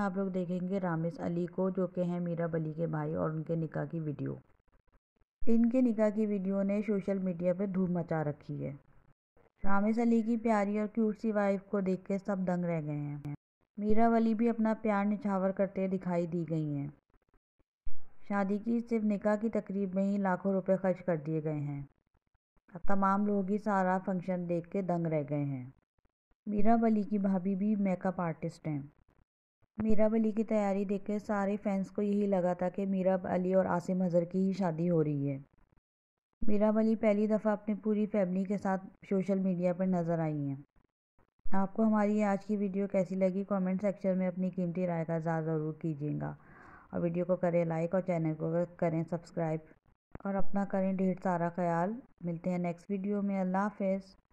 आप लोग देखेंगे रामिस अली को, जो कि हैं मीरा अली के भाई, और उनके निकाह की वीडियो। इनके निकाह की वीडियो ने सोशल मीडिया पे धूम मचा रखी है। रामिस अली की प्यारी और क्यूट सी वाइफ को देख के सब दंग रह गए हैं। मीरा अली भी अपना प्यार निछावर करते दिखाई दी गई हैं। शादी की सिर्फ निकाह की तकरीब में ही लाखों रुपए खर्च कर दिए गए हैं। अब तमाम लोग ही सारा फंक्शन देख के दंग रह गए हैं। मीरा अली की भाभी भी मेकअप आर्टिस्ट हैं। मीरा अली की तैयारी देख के सारे फैंस को यही लगा था कि मीरा अली और आसिम अजहर की ही शादी हो रही है। मीरा अली पहली दफ़ा अपनी पूरी फैमिली के साथ सोशल मीडिया पर नज़र आई हैं। आपको हमारी आज की वीडियो कैसी लगी, कमेंट सेक्शन में अपनी कीमती राय का इज़हार ज़रूर कीजिएगा, और वीडियो को करें लाइक और चैनल को करें सब्सक्राइब, और अपना करें ढेर सारा ख्याल। मिलते हैं नेक्स्ट वीडियो में। अल्लाह हाफ़िज़।